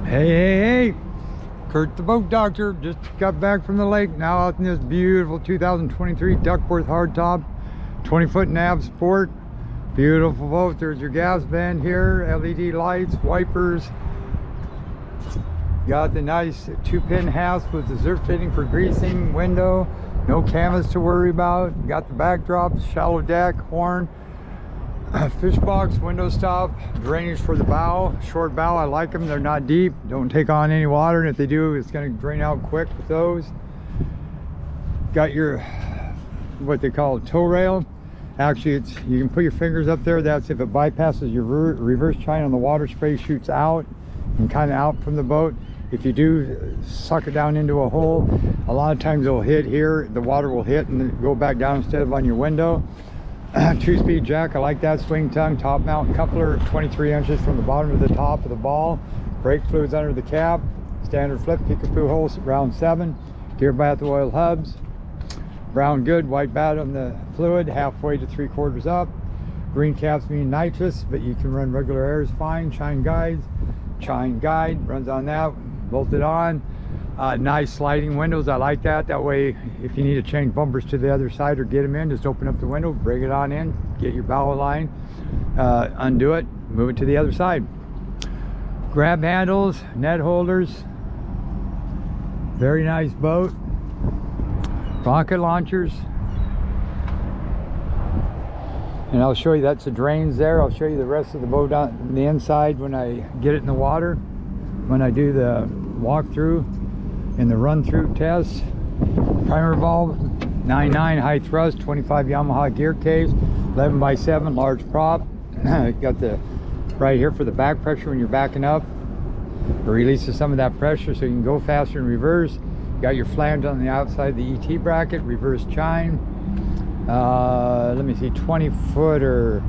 Hey, Kurt the boat doctor just got back from the lake, now out in this beautiful 2023 Duckworth hardtop 20-foot nav sport. Beautiful boat. There's your gas vent here, LED lights, wipers. Got the nice 2-pin hasp with the zerk fitting for greasing, window, no canvas to worry about. Got the backdrop, shallow deck, horn, fish box, window stop, drainage for the bow, short bow. I like them, they're not deep, don't take on any water, and if they do, it's going to drain out quick with those. Got your what they call a tow rail. Actually, it's, you can put your fingers up there. That's if it bypasses your reverse chine on the water spray, shoots out and kind of out from the boat. If you do suck it down into a hole, a lot of times it'll hit here, the water will hit and then go back down instead of on your window. 2-speed jack, I like that. Swing tongue, top mount coupler, 23 inches from the bottom to the top of the ball. Brake fluids under the cab. Standard flip, Kickapoo holes, round 7. Gear bath oil hubs. Brown good, white bad on the fluid, halfway to 3/4 up. Green caps mean nitrous, but you can run regular air is fine. Chine guide runs on that, bolted on. Nice sliding windows, I like that. That way, if you need to change bumpers to the other side or get them in, just open up the window, bring it on in, get your bow line, undo it, move it to the other side. Grab handles, net holders. Very nice boat. Rocket launchers. And I'll show you, that's the drains there. I'll show you the rest of the boat on the inside when I get it in the water, when I do the walkthrough and the run-through test. Primer valve, 9.9 high thrust, 25 Yamaha gear case, 11x7 large prop. Got the right here for the back pressure when you're backing up. It releases some of that pressure so you can go faster in reverse. Got your flange on the outside of the ET bracket, reverse chine. Let me see, 20-footer.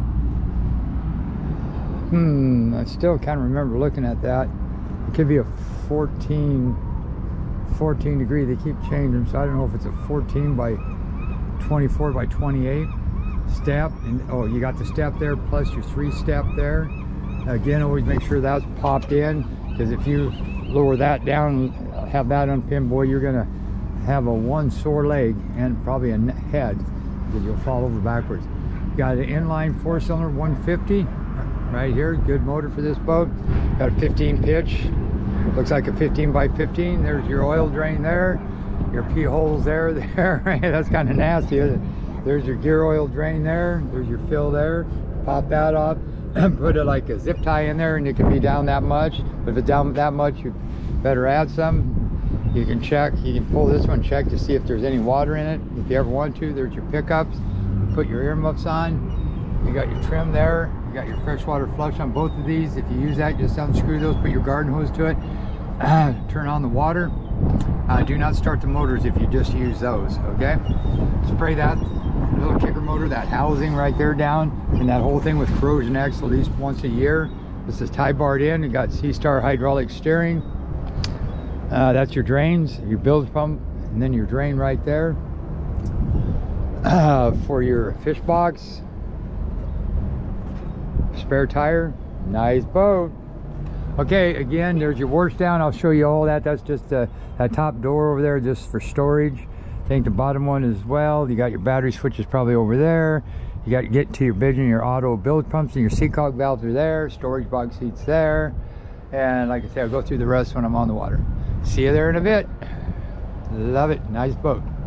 I still can't remember looking at that. It could be a 14 degree. They keep changing, so I don't know if it's a 14 by 24 by 28 step. And oh, you got the step there plus your 3-step there. Again, always make sure that's popped in, because if you lower that down, have that unpinned, boy, you're gonna have a one sore leg and probably a head, because you'll fall over backwards. Got an inline 4-cylinder 150 right here, good motor for this boat. Got a 15 pitch, looks like a 15 by 15. There's your oil drain there, your pee holes there. That's kind of nasty. There's your gear oil drain there, there's your fill there. Pop that off, put it like a zip tie in there, and it can be down that much. But if it's down that much, you better add some. You can check, you can pull this one, check to see if there's any water in it. If you ever want to, there's your pickups. Put your earmuffs on. You got your trim there. You got your freshwater flush on both of these. If you use that, just unscrew those, put your garden hose to it. Turn on the water. Do not start the motors if you just use those, okay? Spray that little kicker motor, that housing right there down, and that whole thing with Corrosion X at least once a year. This is tie barred in. You got C-Star hydraulic steering. That's your drains, your bilge pump, and then your drain right there. For your fish box, spare tire. Nice boat. Okay, again, there's your wash down. I'll show you all that. That's just that top door over there, just for storage. I think the bottom one as well. You got your battery switches probably over there. You got to get to your pigeon, your auto bilge pumps, and your seacock valves are there. Storage box seats there. And like I said, I'll go through the rest when I'm on the water. See you there in a bit. Love it. Nice boat.